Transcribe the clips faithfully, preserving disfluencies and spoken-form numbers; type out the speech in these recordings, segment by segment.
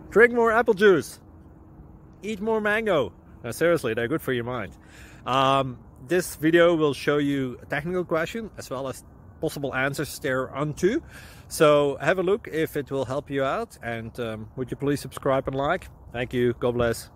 Drink more apple juice. Eat more mango. No, seriously, they're good for your mind. Um, this video will show you a technical question as well as possible answers thereunto. So have a look if it will help you out, and um, would you please subscribe and like? Thank you. God bless.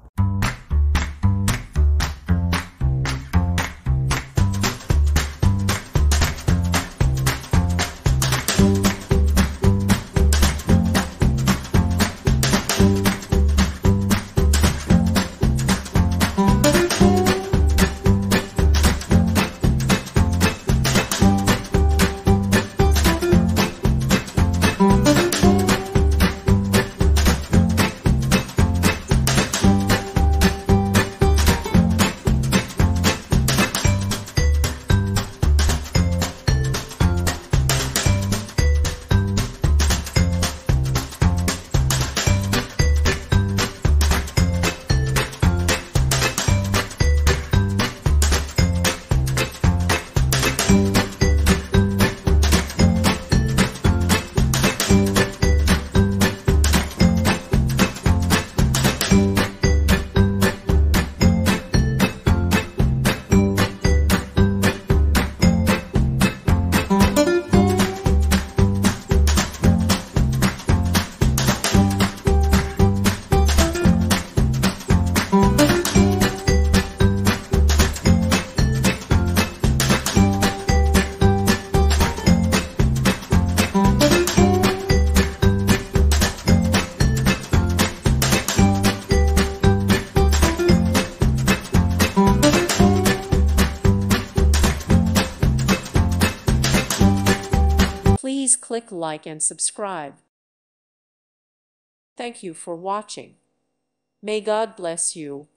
Please click like and subscribe. Thank you for watching. May God bless you.